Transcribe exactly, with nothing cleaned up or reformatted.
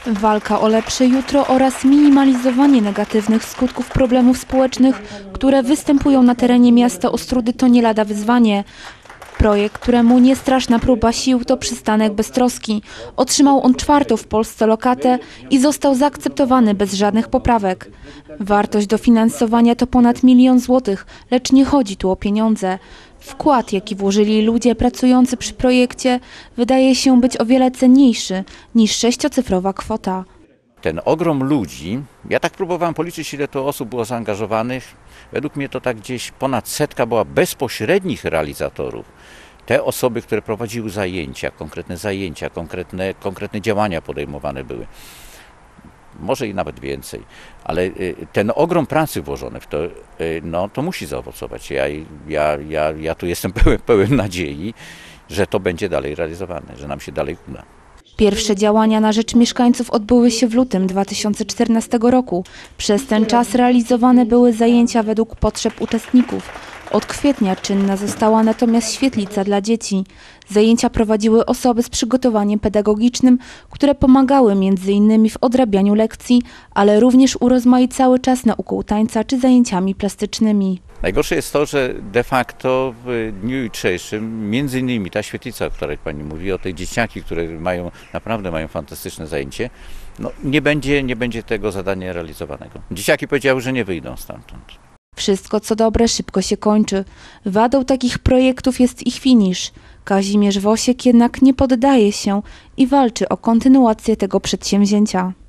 Walka o lepsze jutro oraz minimalizowanie negatywnych skutków problemów społecznych, które występują na terenie miasta Ostródy, to nie lada wyzwanie. Projekt, któremu niestraszna próba sił, to przystanek Beztroski. Otrzymał on czwartą w Polsce lokatę i został zaakceptowany bez żadnych poprawek. Wartość dofinansowania to ponad milion złotych, lecz nie chodzi tu o pieniądze. Wkład, jaki włożyli ludzie pracujący przy projekcie, wydaje się być o wiele cenniejszy niż sześciocyfrowa kwota. Ten ogrom ludzi, ja tak próbowałem policzyć, ile to osób było zaangażowanych. Według mnie to tak gdzieś ponad setka była bezpośrednich realizatorów. Te osoby, które prowadziły zajęcia, konkretne zajęcia, konkretne, konkretne działania podejmowane były. Może i nawet więcej, ale ten ogrom pracy włożony w to, no, to musi zaowocować. Ja, ja, ja, ja tu jestem pełen, pełen nadziei, że to będzie dalej realizowane, że nam się dalej uda. Pierwsze działania na rzecz mieszkańców odbyły się w lutym dwa tysiące czternastego roku. Przez ten czas realizowane były zajęcia według potrzeb uczestników. Od kwietnia czynna została natomiast świetlica dla dzieci. Zajęcia prowadziły osoby z przygotowaniem pedagogicznym, które pomagały między innymi w odrabianiu lekcji, ale również urozmaicały czas nauką tańca czy zajęciami plastycznymi. Najgorsze jest to, że de facto w dniu jutrzejszym, między innymi ta świetlica, o której pani mówi, o tej dzieciaki, które mają, naprawdę mają fantastyczne zajęcie, no nie będzie, nie będzie tego zadania realizowanego. Dzieciaki powiedziały, że nie wyjdą stamtąd. Wszystko co dobre szybko się kończy. Wadą takich projektów jest ich finisz. Kazimierz Wosiek jednak nie poddaje się i walczy o kontynuację tego przedsięwzięcia.